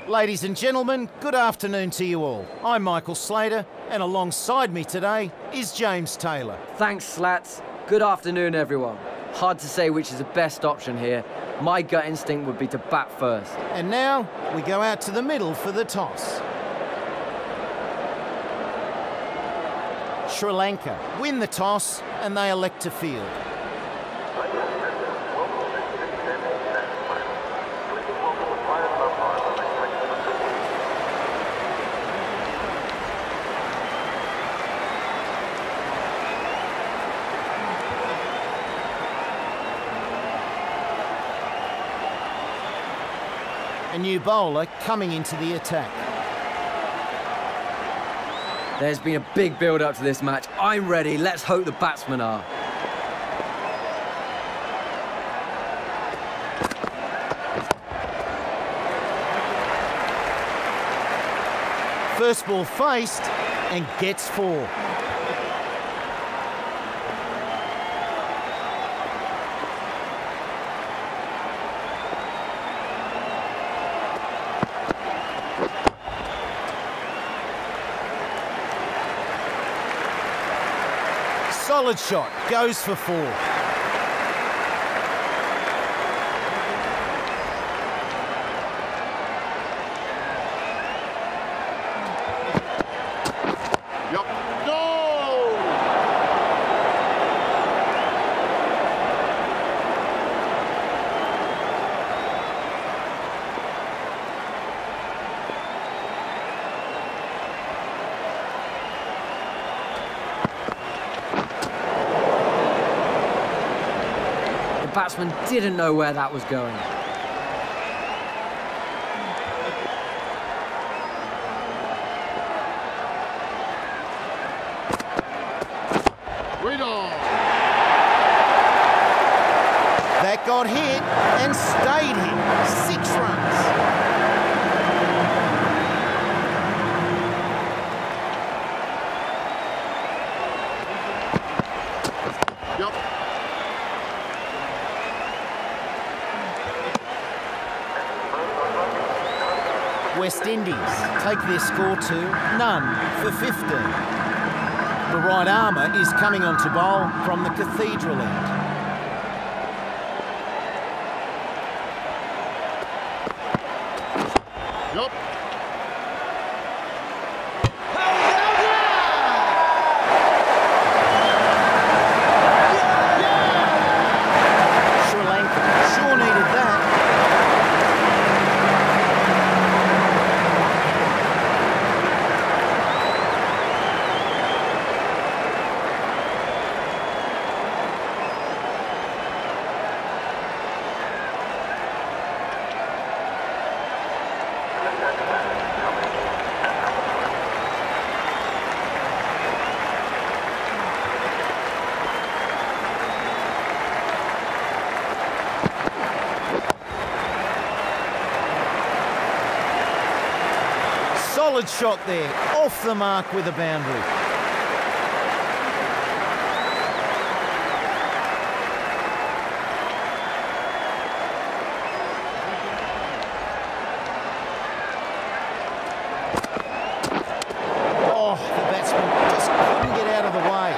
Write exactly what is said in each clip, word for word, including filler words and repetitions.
Ladies and gentlemen, good afternoon to you all. I'm Michael Slater, and alongside me today is James Taylor. Thanks, Slats. Good afternoon, everyone. Hard to say which is the best option here. My gut instinct would be to bat first. And now, we go out to the middle for the toss. Sri Lanka win the toss, and they elect to field. A new bowler coming into the attack. There's been a big build-up to this match. I'm ready. Let's hope the batsmen are. First ball faced and gets four. Solid shot, goes for four. Yep. No! The batsman didn't know where that was going. Read on. That got hit and stayed hit. Six runs. Yep. West Indies take their score to none for fifteen. The right armour is coming on to bowl from the Cathedral end. Yep. Sri Lanka sure needed that. Solid shot there, off the mark with a boundary. Oh, the batsman just couldn't get out of the way.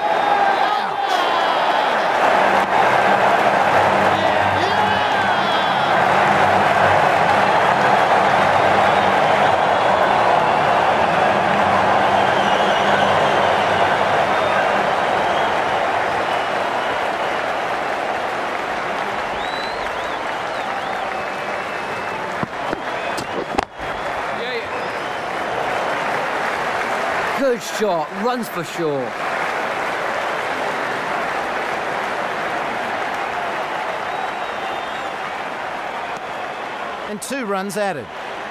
Good shot, runs for sure. And two runs added.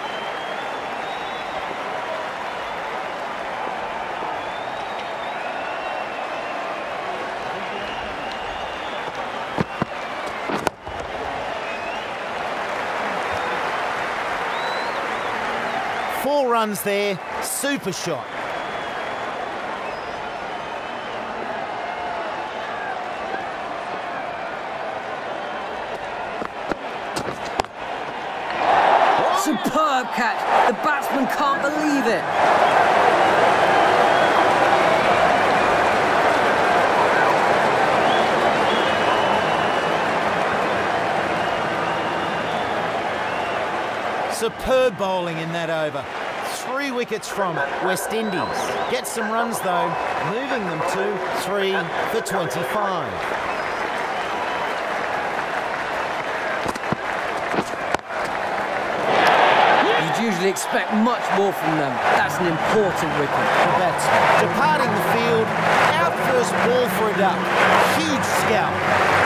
Four runs there, super shot. Superb catch. The batsman can't believe it. Superb bowling in that over. Three wickets from it. West Indies get some runs though, moving them to three for twenty-five. You'd usually expect much more from them. That's an important wicket. The batsman departing the field, out first ball for a duck. Huge scalp.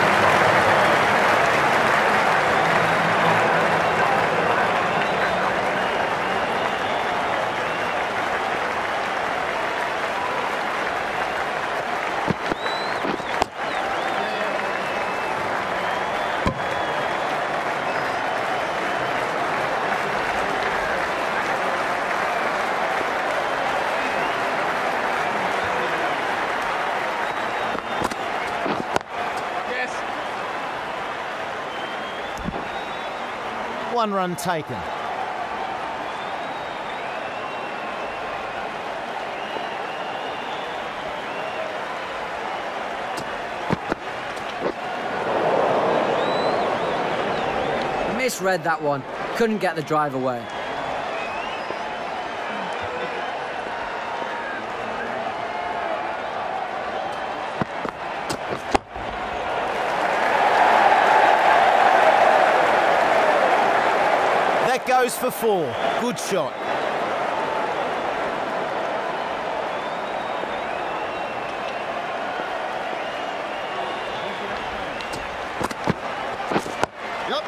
One run taken. Misread that one. Couldn't get the drive away. That goes for four. Good shot. Yep.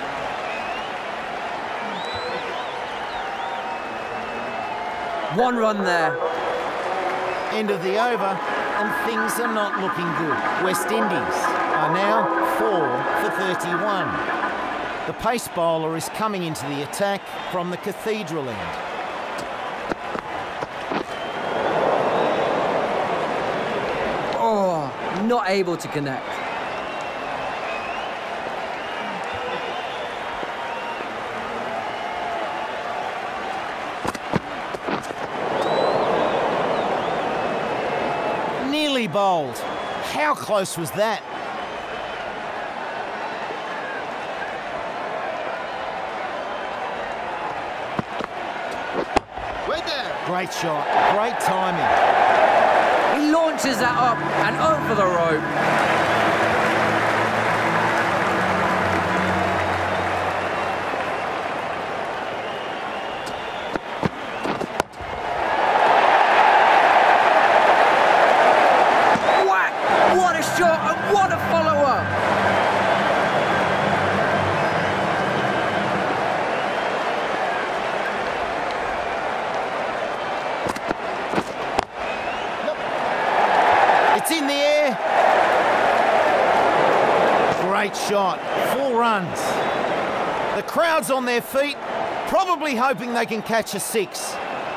One run there. End of the over, and things are not looking good. West Indies are now four for thirty-one. The pace bowler is coming into the attack from the Cathedral end. Oh, not able to connect. Nearly bowled. How close was that? Great shot, great timing. He launches that up and over the rope. Whack! What a shot and what a follow-up! It's in the air. Great shot. Four runs. The crowd's on their feet, probably hoping they can catch a six.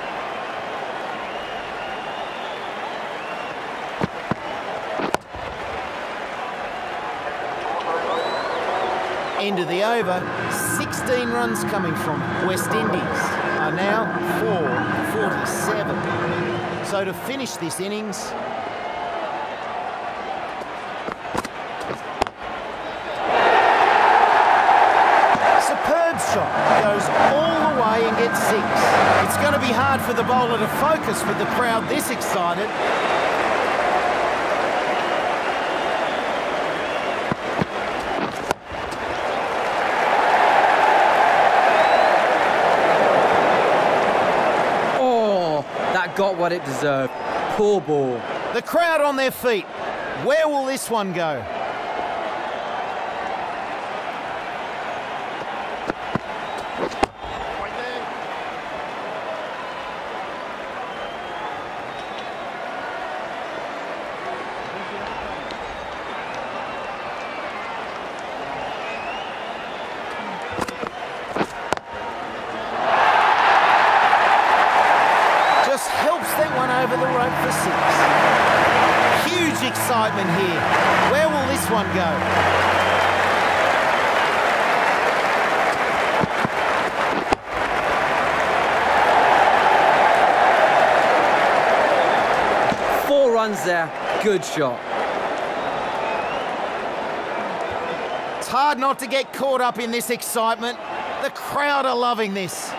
End of the over. sixteen runs coming from it. West Indies are now four for forty-seven. So to finish this innings, shot goes all the way and gets six. It's going to be hard for the bowler to focus with the crowd this excited. Oh, that got what it deserved. Poor ball. The crowd on their feet. Where will this one go? Over the rope for six. Huge excitement here. Where will this good shot. It's hard not to get caught up in this excitement. The crowd are loving this.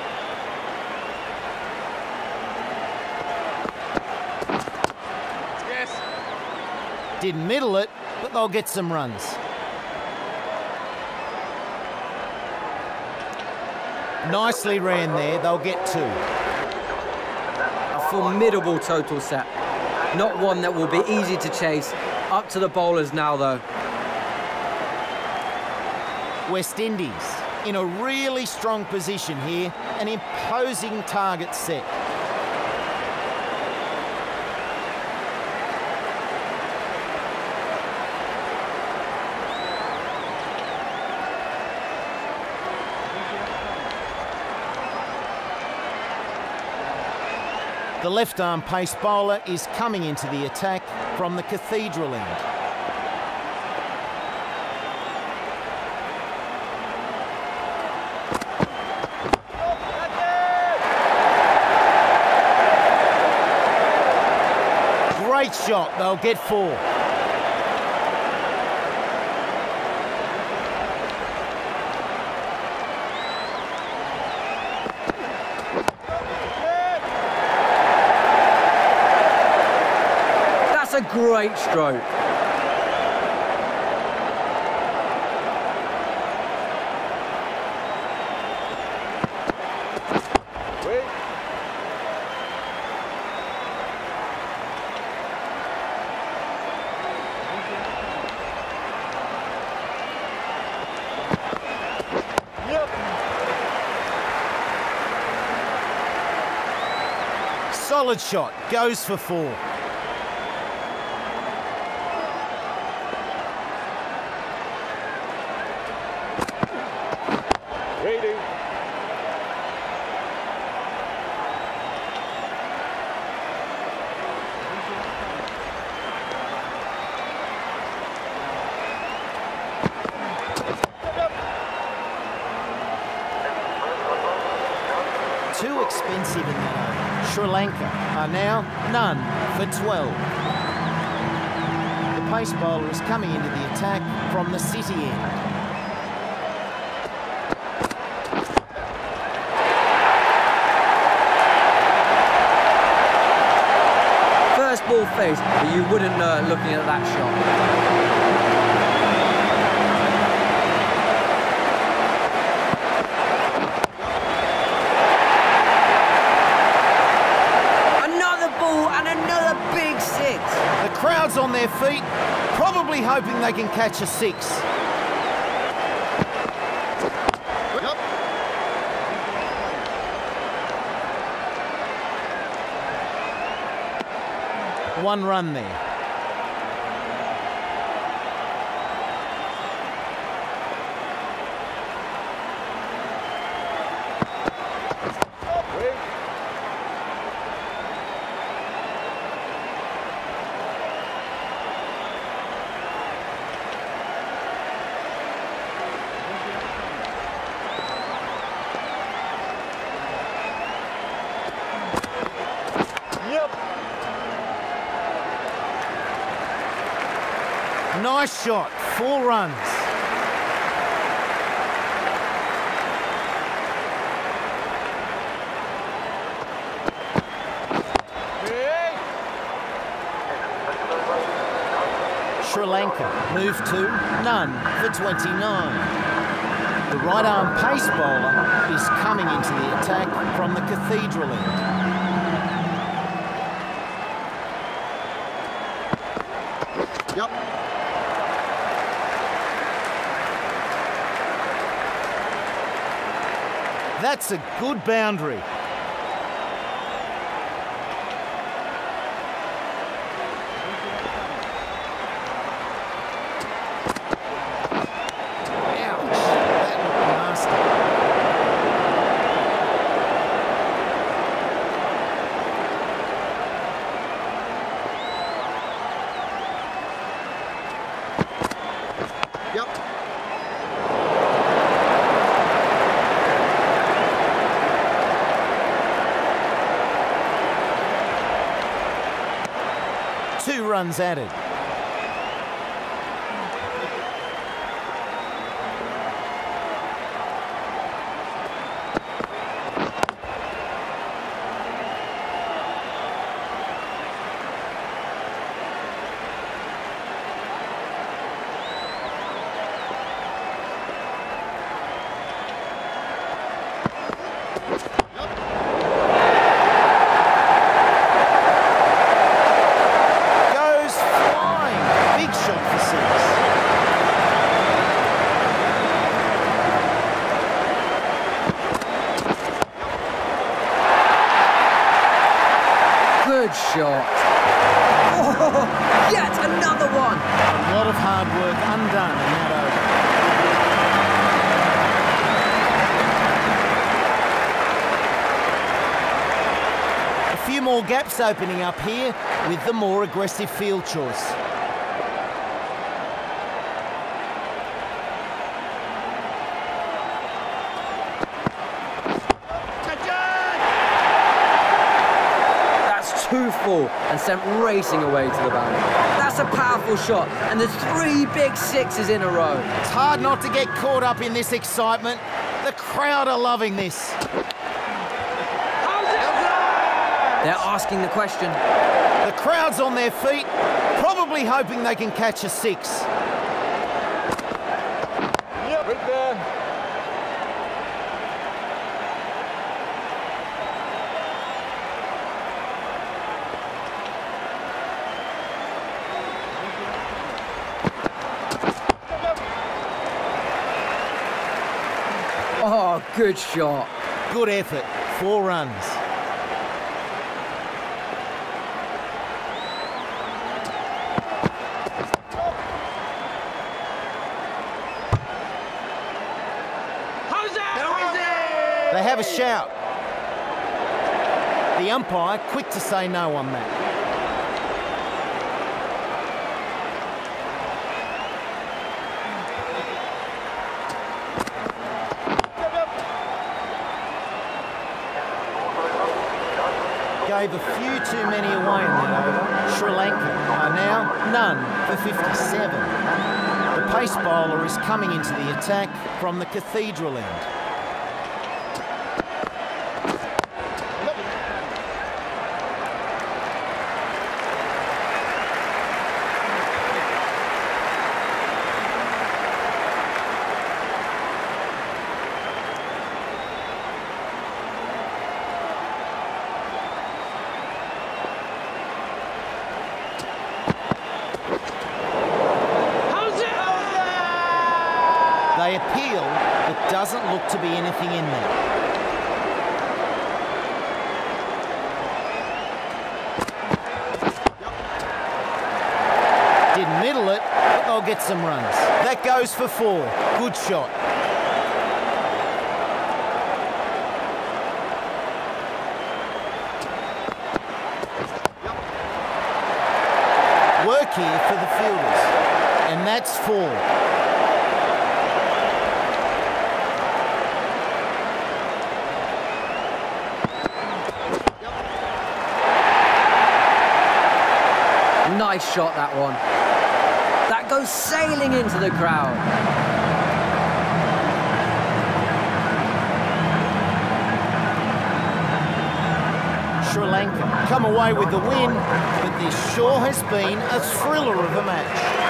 Yes. Didn't middle it, but they'll get some runs. Nicely ran there, they'll get two. A formidable total set. Not one that will be easy to chase. Up to the bowlers now, though. West Indies in a really strong position here, an imposing target set. The left-arm pace bowler is coming into the attack from the Cathedral end. Great shot, they'll get four. That's a great stroke. Solid shot, goes for four. Waiting. Too expensive in that over. Sri Lanka are now none for twelve. The pace bowler is coming into the attack from the City end. First ball face, but you wouldn't know it looking at that shot. The crowd's on their feet, probably hoping they can catch a six. Yep. One run there. Nice shot, four runs. Sri Lanka move to none for twenty-nine. The right arm pace bowler is coming into the attack from the Cathedral end. Yep. That's a good boundary. Ouch, that looked nasty. Yep. runs added. Good shot. Oh, yet another one. A lot of hard work undone in that over. A few more gaps opening up here with the more aggressive field choice. Too full and sent racing away to the boundary. That's a powerful shot, and there's three big sixes in a row. It's hard not to get caught up in this excitement. The crowd are loving this. They're asking the question. The crowd's on their feet, probably hoping they can catch a six. Yep, right there. Oh, good shot. Good effort. Four runs. They have a shout. The umpire quick to say no on that. Gave a few too many away in that over. Sri Lanka are now none for fifty-seven. The pace bowler is coming into the attack from the Cathedral end. They appeal, but doesn't look to be anything in there. Didn't middle it, but they'll get some runs. That goes for four. Good shot. Work here for the fielders, and that's four. Nice shot, that one. That goes sailing into the crowd. Sri Lanka come away with the win, but this sure has been a thriller of a match.